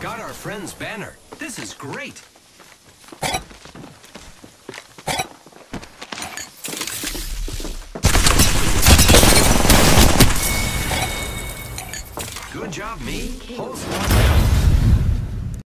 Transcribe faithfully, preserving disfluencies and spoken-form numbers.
Got our friend's banner. This is great. Good job, me. Whole squad down.